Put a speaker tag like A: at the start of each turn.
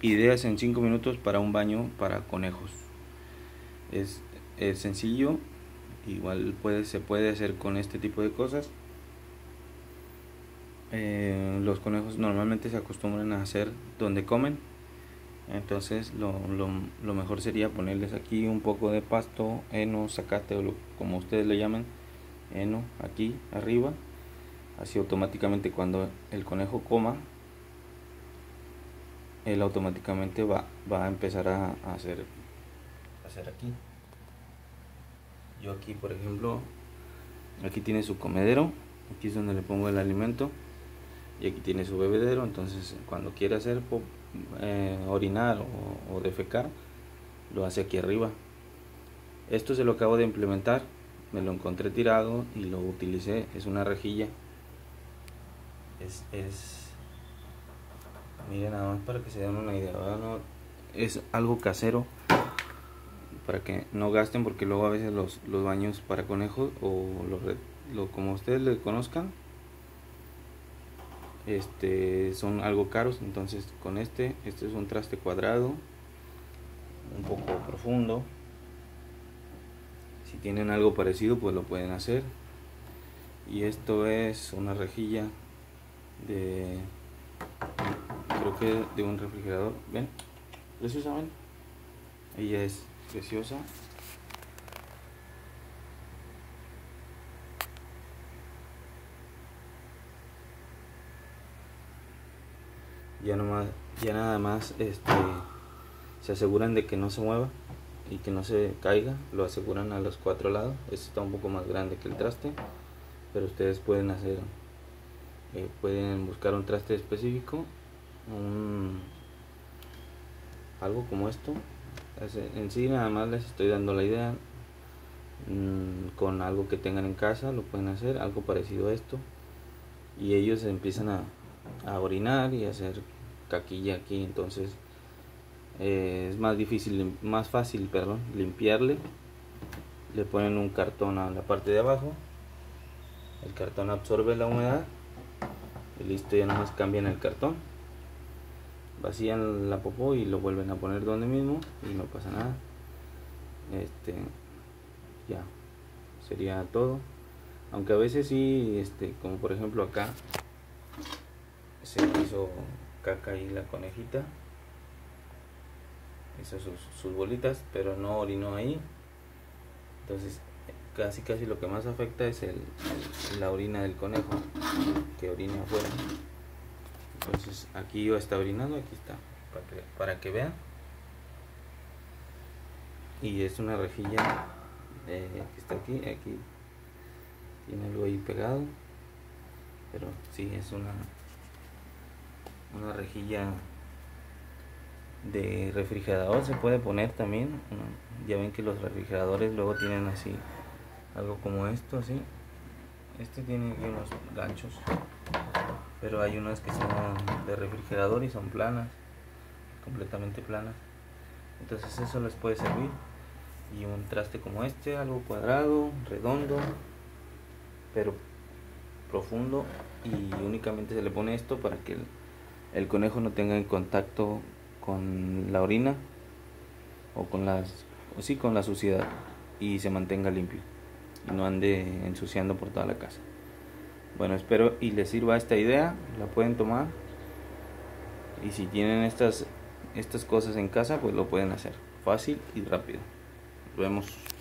A: Ideas en 5 minutos para un baño para conejos. Es sencillo, igual se puede hacer con este tipo de cosas. Los conejos normalmente se acostumbran a hacer donde comen, entonces lo mejor sería ponerles aquí un poco de pasto, heno, zacate o como ustedes le llaman, heno aquí arriba. Así automáticamente cuando el conejo coma, él automáticamente va a empezar a hacer aquí. Yo aquí, por ejemplo, aquí tiene su comedero, aquí es donde le pongo el alimento, y aquí tiene su bebedero. Entonces cuando quiere hacer orinar o defecar, lo hace aquí arriba. Esto se lo acabo de implementar, me lo encontré tirado y lo utilicé. Es una rejilla, miren, nada más para que se den una idea, ¿verdad? No, es algo casero para que no gasten, porque luego a veces los baños para conejos o como ustedes le conozcan, son algo caros. Entonces con este es un traste cuadrado, un poco profundo. Si tienen algo parecido, pues lo pueden hacer. Y esto es una rejilla creo que de un refrigerador. Ven, preciosa, ven, ella es preciosa. Ya nada más se aseguran de que no se mueva y que no se caiga. Lo aseguran a los 4 lados. Este está un poco más grande que el traste, pero ustedes pueden hacer pueden buscar un traste específico, algo como esto. En sí nada más les estoy dando la idea. Con algo que tengan en casa lo pueden hacer, algo parecido a esto, y ellos empiezan a orinar y a hacer caquilla aquí. Entonces es más fácil limpiarle. Le ponen un cartón a la parte de abajo, el cartón absorbe la humedad y listo. Ya nomás cambian el cartón, vacían la popó y lo vuelven a poner donde mismo y no pasa nada. Ya sería todo, aunque a veces sí, como por ejemplo acá se hizo caca y la conejita hizo sus bolitas, pero no orinó ahí. Entonces casi lo que más afecta es la orina del conejo, que orina afuera. Entonces aquí yo está orinando, aquí está, para que vean. Y es una rejilla que está aquí tiene algo ahí pegado, pero sí es una rejilla de refrigerador. Se puede poner también, ya ven que los refrigeradores luego tienen así algo como esto, así. Tiene aquí unos ganchos, pero hay unas que son de refrigerador y son planas, completamente planas. Entonces eso les puede servir. Y un traste como algo cuadrado, redondo, pero profundo, y únicamente se le pone esto para que el conejo no tenga en contacto con la orina o con la suciedad, y se mantenga limpio y no ande ensuciando por toda la casa. Bueno, espero y les sirva esta idea, la pueden tomar, y si tienen estas cosas en casa, pues lo pueden hacer fácil y rápido. Nos vemos.